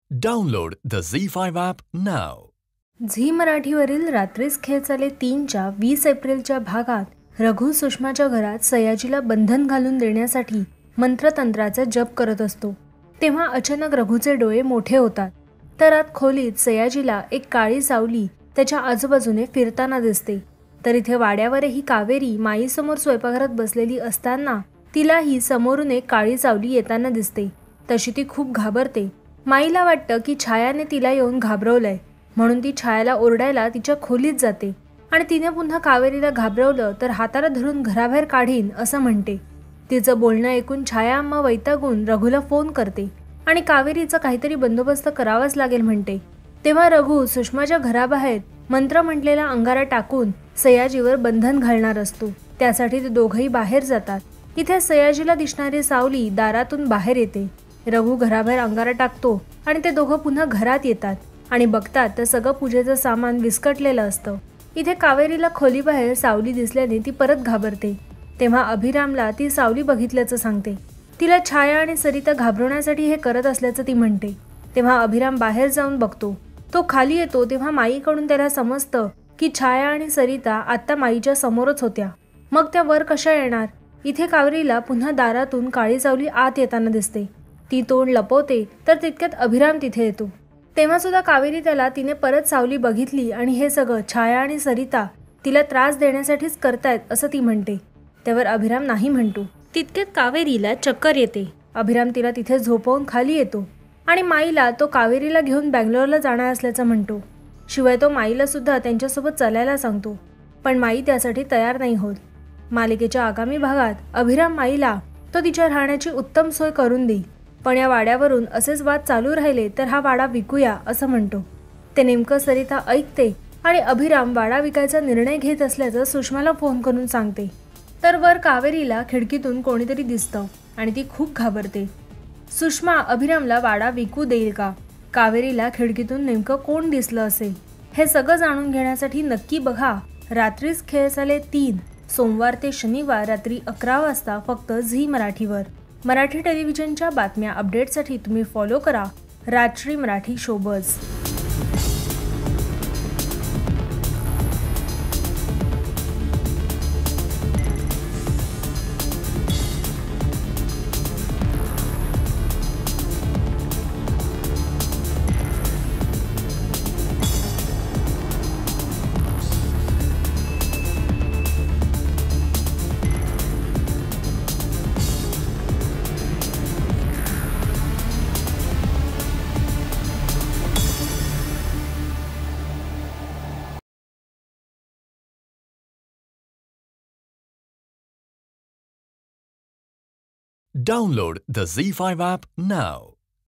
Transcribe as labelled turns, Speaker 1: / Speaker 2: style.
Speaker 1: Download the ZEE5 app now.
Speaker 2: Zee मराठीवरील रात्रीच खेळ चाले 3च्या 20 एप्रिलच्या भागात रघु सुषमाच्या घरात सयाजीला बंधन घालून देण्यासाठी मंत्रतंत्राचा जप करत असतो. तेव्हा अचानक रघुचे डोळे मोठे होतात. तर आत खोलीत सयाजीला एक काळी सावली त्याच्या आजूबाजूने फिरताना दिसते. तर इथे वाड्यावरही कावेरी माईसमोर स्वयंपाकघरात बसलेली असताना तिलाही समोरून एक काळी सावली येताना दिसते. तशी ती खूप घाबरते. माईला वाटतं की छायाने तिला येऊन घाबरवलंय, म्हणून ती छायाला ओरडायला तिच्या खोलीत जाते आणि तिने पुन्हा कावेरीला घाबरवलं तर हाताला धरून घराबाहेर काढीन असं म्हणते. तिचं बोलणं ऐकून छाया अम्मा वैतागून रघुला फोन करते आणि कावेरीचा काहीतरी बंदोबस्त करावाच लागेल म्हणते. तेव्हा रघु सुषमाच्या घराबाहेर मंत्र म्हटलेला अंगारा टाकून सयाजीवर बंधन घालणार असतो. त्यासाठी ते दोघंही बाहेर जातात. इथे सयाजीला दिसणारी सावली दारातून बाहेर येते. रघु घराबाहेर अंगारा टाकतो आणि ते दोघं पुन्हा घरात येतात आणि बघतात तर सगळं पूजेचं सामान विस्कटलेलं असतं. इथे कावेरीला खोलीबाहेर सावली दिसल्याने ती परत घाबरते. तेव्हा अभिरामला ती सावली बघितल्याचं सांगते. तिला छाया आणि सरिता घाबरवण्यासाठी हे करत असल्याचं ती म्हणते. तेव्हा अभिराम बाहेर जाऊन बघतो. तो खाली येतो तेव्हा माईकडून त्याला समजतं की छाया आणि सरिता आत्ता माईच्या समोरच होत्या. मग त्या वर कशा येणार? इथे कावेरीला पुन्हा दारातून काळी सावली आत येताना दिसते. ती तोंड लपवते तर तितक्यात अभिराम तिथे येतो. तेव्हा सुद्धा कावेरी त्याला तिने परत सावली बघितली आणि हे सगळं छाया आणि सरिता तिला त्रास देण्यासाठीच करतायत असं ती म्हणते. त्यावर अभिराम नाही म्हणतो. तितक्यात कावेरीला चक्कर येते. अभिराम तिला तिथे झोपवून खाली येतो आणि माईला तो कावेरीला घेऊन बँगलोरला जाणार असल्याचं म्हणतो. शिवाय तो माईला सुद्धा त्यांच्यासोबत चालायला सांगतो. पण माई त्यासाठी तयार नाही होत. मालिकेच्या आगामी भागात अभिराम माईला तो तिच्या राहण्याची उत्तम सोय करून देईल. पण या वाड्यावरून असेच वाद चालू राहिले तर हा वाडा विकूया असं म्हणतो. ते नेमकं सरिता ऐकते आणि अभिराम वाडा विकायचा निर्णय घेत असल्याचं सुषमाला फोन करून सांगते. तर वर कावेरीला खिडकीतून कोणीतरी दिसतं आणि ती खूप घाबरते. सुषमा अभिरामला वाडा विकू देईल का? कावेरीला खिडकीतून नेमकं कोण दिसलं असेल? हे सगळं जाणून घेण्यासाठी नक्की बघा रात्रीच खेळ चाले 3, सोमवार ते शनिवार रात्री 11 वाजता फक्त झी मराठीवर. मराठी टेलिव्हिजनच्या बातम्या अपडेटसाठी तुम्ही फॉलो करा Rajshri Marathi showbiz.
Speaker 1: Download the ZEE5 app now.